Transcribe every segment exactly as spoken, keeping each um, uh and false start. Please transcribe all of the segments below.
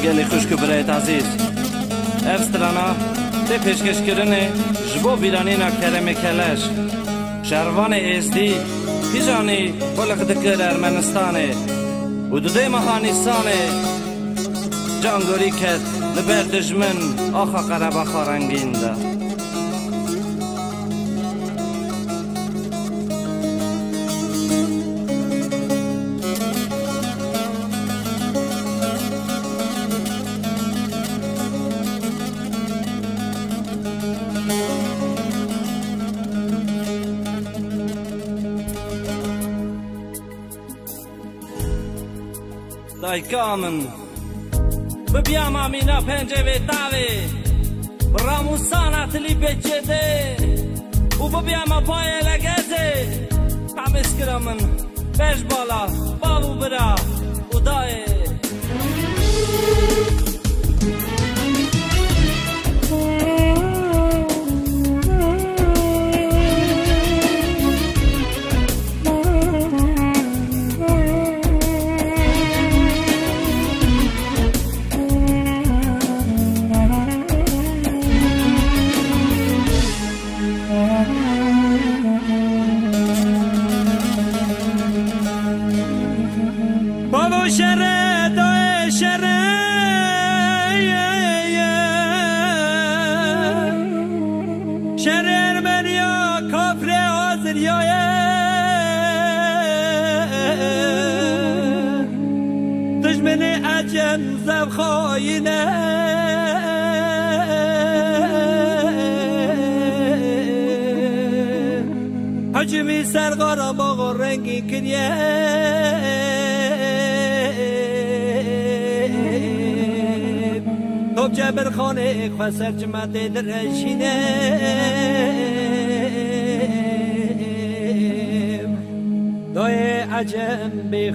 گلی خوشک برایت عزیز افسترانا ده پیشکش کرنه جبو بیرانی نکرم کلش شهروان ازدی پیجانی بلق دکر ارمنستانه و دوده مخانیستانه جانگوری کت لبر دجمن آخا قربا خارنگین ده دای کامن ببیام آمینا پنجه و تاوی براموسانا تلی بچده و ببیام پای لگزه تمیز کرمن بش بالا بابو برا و دای شره دوی شره شره ارمنیا کافر آزریای دشمن عجم زب خواهینه حجمی سرگارا باغا رنگی کریه توب جبر خانه خسر جمعه درشینه دای عجم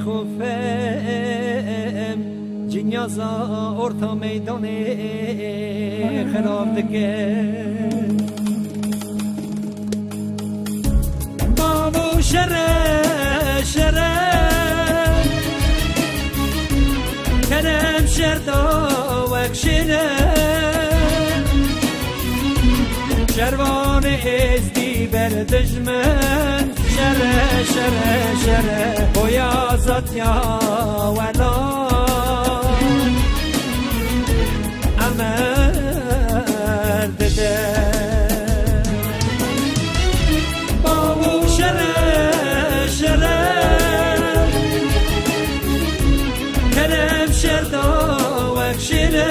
بخوفم جنیازا ارتا میدان خراب دکه بابو شره شره کرم شردا وکشنه شروان ازدی بر دجمن شره شره شره بویازت یا ولا امر دده بابو شره شره کرم شردا وکشنه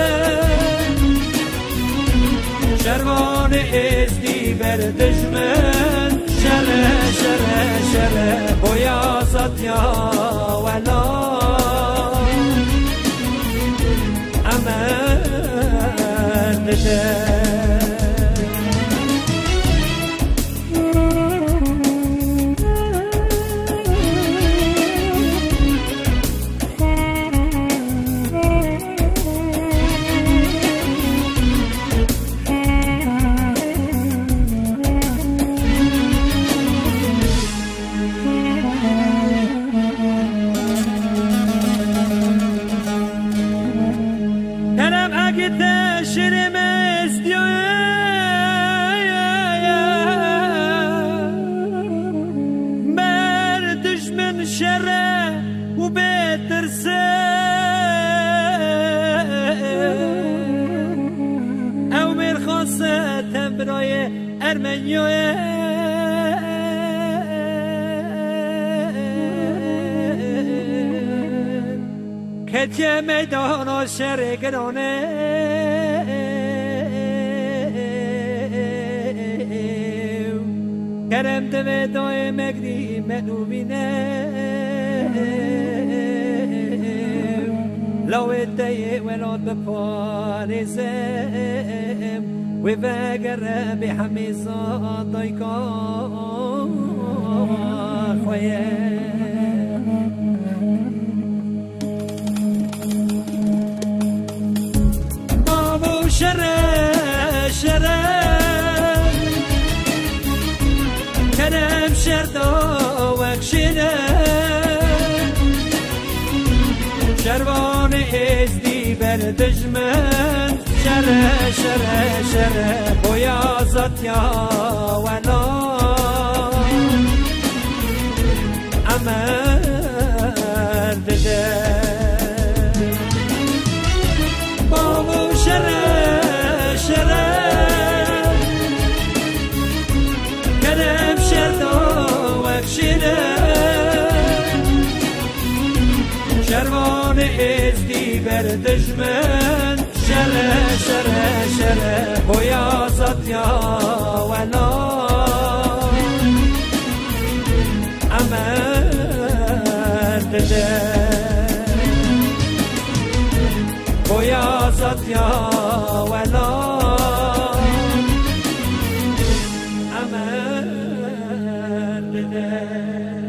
شروان ازدی بر دجمن شره شره شره بویازت یا ولا امر دده شره و بترسه او مرخصه تبرای ارمنیوه کتیه میدان و شره گرانه کرم دوه دای مگری مدوبینه لو الدي ولود بفارزم وفاقر بحميصة ضيقا خويا بابو شره شره كلام شردا وكشنه شروان ازدی به بر دجمن شره شره شره بویازت یا ولا امر دده بابو شره شره کرم شردا وکشیره شروان ازدی بر دجمن شره شره شره بویازت یا ولا امر دده بویازت یا ولا امر دده